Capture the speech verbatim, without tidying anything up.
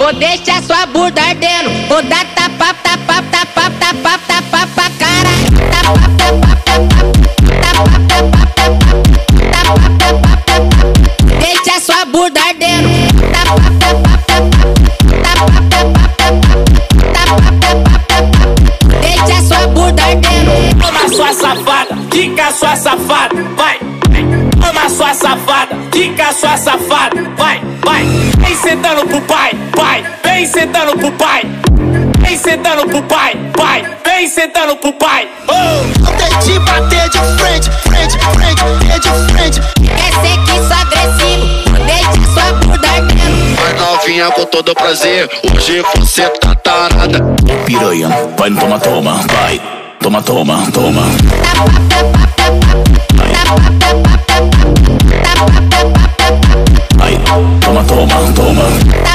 vou deixar sua bunda ardendo. Vou dar tapa, tapa, tapa, tapa, tapa pra cara. Tapa, tapa, tapa, tapa, tapa, tapa, tapa. Deixa sua bunda ardendo. Tapa, tapa, tapa, tapa, tapa, tapa, tapa. Deixa sua bunda ardendo. Toma sua safada, quica sua safada, vai. Toma sua safada, quica sua safada, vai, vai. Vem sentando pro pai, pai. Vem sentando pro pai. Vem sentando pro pai, pai. Vem sentando pro pai. Oh! Eu tentei bater de frente, frente, frente, bater de frente. Quer ser que sou agressivo, deixa sua bunda ardendo. Vai novinha com todo prazer, hoje você tá tarada. Piranha, vai no toma, toma, vai. Toma, toma, toma. Tapa, tapa, tapa, tapa, tapa, tapa, tapa, tapa, tapa. Vai, toma, toma, toma.